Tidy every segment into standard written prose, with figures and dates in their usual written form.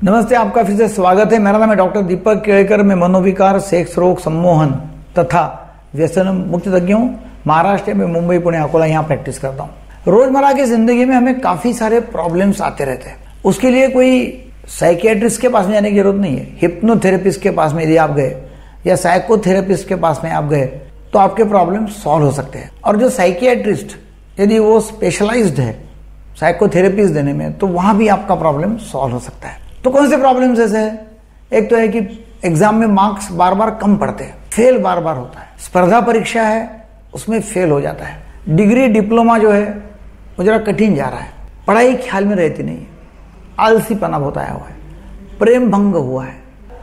नमस्ते, आपका फिर से स्वागत है। मेरा नाम है डॉक्टर दीपक केड़कर। मैं मनोविकार, सेक्स रोग, सम्मोहन तथा व्यसन मुक्त तज्ञ हूं। महाराष्ट्र में मुंबई, पुणे, अकोला यहाँ प्रैक्टिस करता हूं। रोजमर्रा की जिंदगी में हमें काफी सारे प्रॉब्लम्स आते रहते हैं। उसके लिए कोई साइकियाट्रिस्ट के पास में जाने की जरूरत नहीं है। हिप्नोथेरेपिस्ट के पास में यदि आप गए या साइकोथेरेपिस्ट के पास में आप गए तो आपके प्रॉब्लम सॉल्व हो सकते हैं। और जो साइकियाट्रिस्ट यदि वो स्पेशलाइज्ड है साइकोथेरेपीज देने में, तो वहां भी आपका प्रॉब्लम सॉल्व हो सकता है। तो कौन से प्रॉब्लम्स ऐसे हैं? एक तो है कि एग्जाम में मार्क्स बार बार कम पड़ते हैं, फेल बार बार होता है। स्पर्धा परीक्षा है, उसमें फेल हो जाता है। डिग्री डिप्लोमा जो है वो जरा कठिन जा रहा है। पढ़ाई ख्याल में रहती नहीं है, आलसीपना बहुत आया हुआ है, प्रेम भंग हुआ है,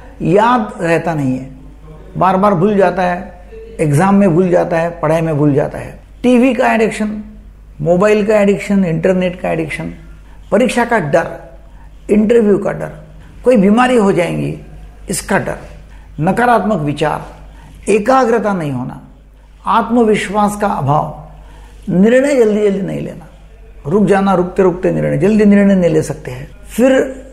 याद रहता नहीं है, बार बार भूल जाता है, एग्जाम में भूल जाता है, पढ़ाई में भूल जाता है। टीवी का एडिक्शन, मोबाइल का एडिक्शन, इंटरनेट का एडिक्शन, परीक्षा का डर, इंटरव्यू का डर, कोई बीमारी हो जाएंगी इसका डर, नकारात्मक विचार, एकाग्रता नहीं होना, आत्मविश्वास का अभाव, निर्णय जल्दी जल्दी नहीं लेना, रुक जाना, रुकते रुकते निर्णय, जल्दी निर्णय नहीं ले सकते हैं। फिर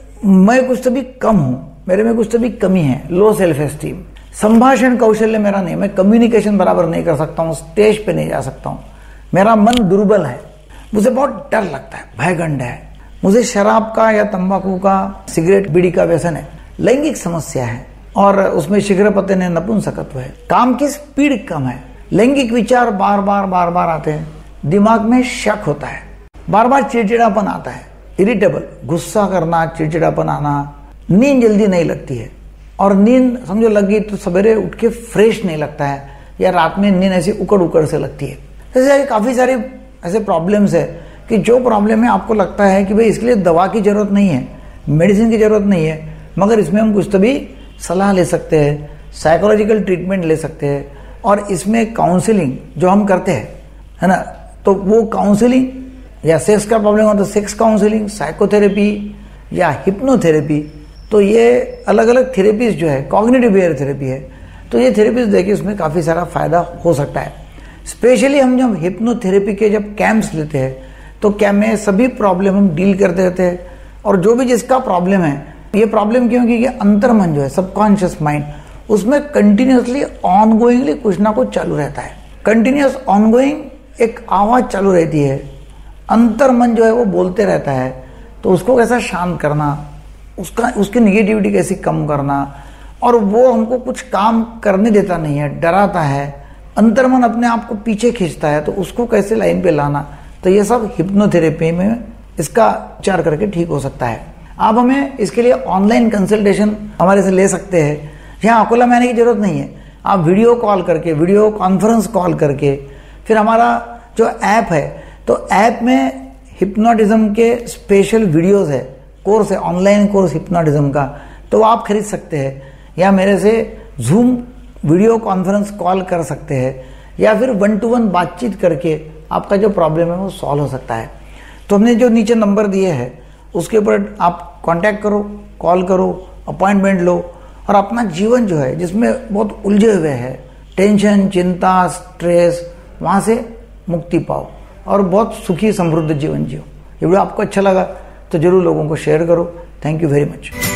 मैं कुछ तो भी कम हूं, मेरे में कुछ तो भी कमी है, लो सेल्फ एस्टीम, संभाषण कौशल्य मेरा नहीं, मैं कम्युनिकेशन बराबर नहीं कर सकता हूं, स्टेज पे नहीं जा सकता हूं, मेरा मन दुर्बल है, मुझे बहुत डर लगता है, भयगंड है, मुझे शराब का या तंबाकू का, सिगरेट बीड़ी का व्यसन है, लैंगिक समस्या है और उसमें शीघ्रपतन है, नपुंसकत्व है, काम की स्पीड कम है, लैंगिक विचार बार बार आते हैं, दिमाग में शक होता है, बार बार चिड़चिड़ापन आता है, इरिटेबल, गुस्सा करना, चिड़चिड़ापन आना, नींद जल्दी नहीं लगती है और नींद समझो लग गई तो सवेरे उठ के फ्रेश नहीं लगता है या रात में नींद ऐसी उकड़ उकड़ से लगती है। जैसे काफी सारे ऐसे प्रॉब्लम्स है कि जो प्रॉब्लम है आपको लगता है कि भाई इसके लिए दवा की जरूरत नहीं है, मेडिसिन की जरूरत नहीं है, मगर इसमें हम कुछ तो भी सलाह ले सकते हैं, साइकोलॉजिकल ट्रीटमेंट ले सकते हैं और इसमें काउंसलिंग जो हम करते हैं, है ना, तो वो काउंसलिंग या सेक्स का प्रॉब्लम हो तो सेक्स काउंसलिंग, साइकोथेरेपी या हिप्नोथेरेपी, तो ये अलग अलग थेरेपीज जो है, कॉग्निटिव बिहेवियर थेरेपी है, तो ये थेरेपीज देखिए उसमें काफी सारा फायदा हो सकता है। स्पेशली हम जब हिप्नोथेरेपी के जब कैंप्स लेते हैं तो कैंप में सभी प्रॉब्लम हम डील करते रहते हैं और जो भी जिसका प्रॉब्लम है, ये प्रॉब्लम क्यों कि अंतर्मन जो है, सबकॉन्शियस माइंड, उसमें कंटिन्यूसली ऑनगोइंगली कुछ ना कुछ चालू रहता है। कंटिन्यूस ऑनगोइंग एक आवाज चालू रहती है, अंतर्मन जो है वो बोलते रहता है, तो उसको कैसा शांत करना, उसकी निगेटिविटी कैसी कम करना, और वो हमको कुछ काम करने देता नहीं है, डराता है, अंतर्मन अपने आप को पीछे खींचता है, तो उसको कैसे लाइन पे लाना, तो ये सब हिप्नोथेरेपी में इसका उपचार करके ठीक हो सकता है। आप हमें इसके लिए ऑनलाइन कंसल्टेशन हमारे से ले सकते हैं। यहाँ अकोला में आने की जरूरत नहीं है, आप वीडियो कॉल करके, वीडियो कॉन्फ्रेंस कॉल करके, फिर हमारा जो ऐप है, तो ऐप में हिप्नोटिज्म के स्पेशल वीडियोस है, कोर्स है, ऑनलाइन कोर्स हिप्नोटिज्म का, तो आप खरीद सकते हैं या मेरे से जूम वीडियो कॉन्फ्रेंस कॉल कर सकते हैं या फिर 1-to-1 बातचीत करके आपका जो प्रॉब्लम है वो सॉल्व हो सकता है। तो हमने जो नीचे नंबर दिए हैं उसके ऊपर आप कांटेक्ट करो, कॉल करो, अपॉइंटमेंट लो और अपना जीवन जो है जिसमें बहुत उलझे हुए हैं, टेंशन, चिंता, स्ट्रेस, वहां से मुक्ति पाओ और बहुत सुखी समृद्ध जीवन जियो। ये वीडियो आपको अच्छा लगा तो जरूर लोगों को शेयर करो। Thank you very much.